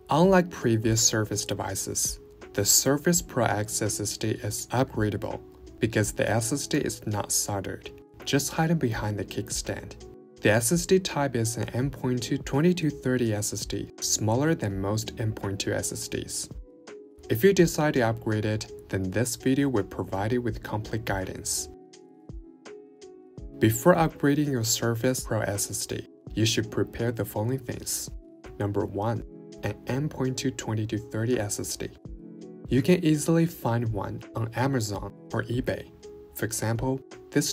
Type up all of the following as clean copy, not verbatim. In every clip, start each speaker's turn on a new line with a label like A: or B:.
A: Unlike previous Surface devices, the Surface Pro X SSD is upgradeable because the SSD is not soldered, just hidden behind the kickstand. The SSD type is an M.2 2230 SSD, smaller than most M.2 SSDs. If you decide to upgrade it, then this video will provide you with complete guidance. Before upgrading your Surface Pro SSD, you should prepare the following things. Number 1. An M.2 2230 SSD. You can easily find one on Amazon or eBay. For example, this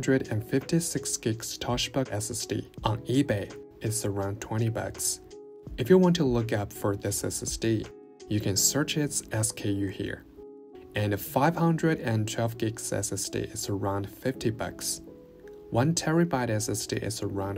A: 256 gigs Torx-Plus SSD on eBay is around $20. If you want to look up for this SSD, you can search its SKU here. And a 512 gigs SSD is around $50. 1 TB SSD is around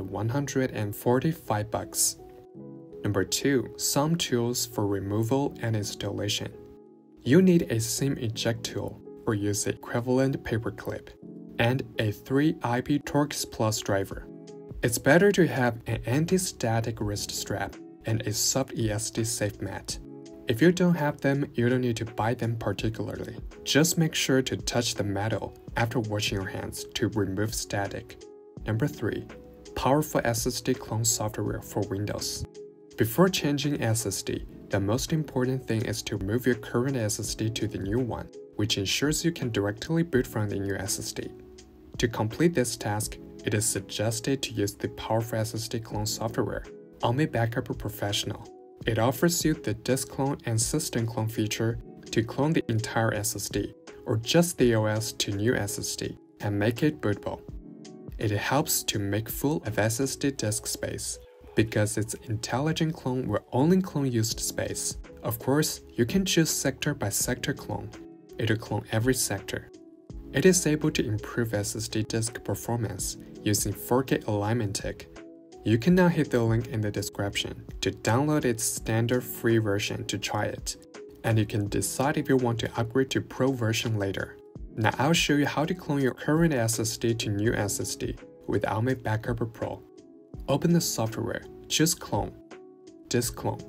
A: $145. Number 2. Some tools for removal and installation. You need a SIM eject tool or use the equivalent paperclip, and a 3IP Torx-Plus driver. It's better to have an anti-static wrist strap and a soft ESD safe mat. If you don't have them, you don't need to buy them particularly. Just make sure to touch the metal after washing your hands to remove static. Number 3. Powerful SSD clone software for Windows. Before changing SSD, the most important thing is to move your current SSD to the new one, which ensures you can directly boot from the new SSD. To complete this task, it is suggested to use the powerful SSD clone software, upgradeable Professional. It offers you the disk clone and system clone feature to clone the entire SSD, or just the OS to new SSD, and make it bootable. It helps to make full of SSD disk space, because its intelligent clone will only clone used space. Of course, you can choose sector by sector clone. It will clone every sector. It is able to improve SSD disk performance using 4K alignment tick. You can now hit the link in the description to download its standard free version to try it, and you can decide if you want to upgrade to Pro version later. Now I'll show you how to clone your current SSD to new SSD with upgradeable Pro. Open the software, choose Clone, Disk Clone.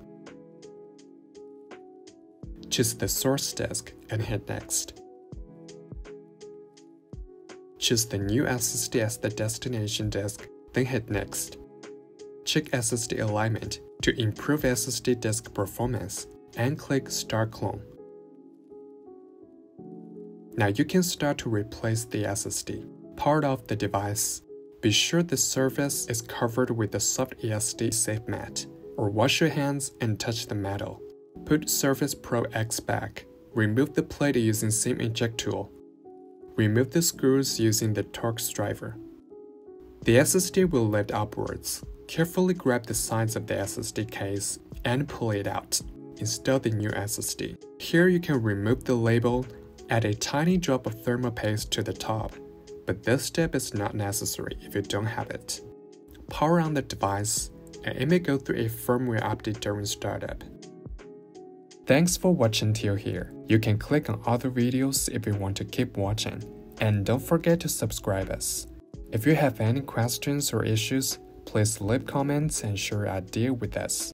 A: Choose the source disk and hit Next. Choose the new SSD as the destination disk, then hit Next. Check SSD alignment to improve SSD disk performance and click Start Clone. Now you can start to replace the SSD. Power off the device. Be sure the surface is covered with a soft ESD safe mat, or wash your hands and touch the metal. Put Surface Pro X back. Remove the plate using SIM eject tool. Remove the screws using the Torx driver. The SSD will lift upwards. Carefully grab the sides of the SSD case and pull it out. Install the new SSD. Here you can remove the label, add a tiny drop of thermal paste to the top, but this step is not necessary if you don't have it. Power on the device, and it may go through a firmware update during startup. Thanks for watching till here. You can click on other videos if you want to keep watching, and don't forget to subscribe us. If you have any questions or issues, please leave comments and share your idea with us.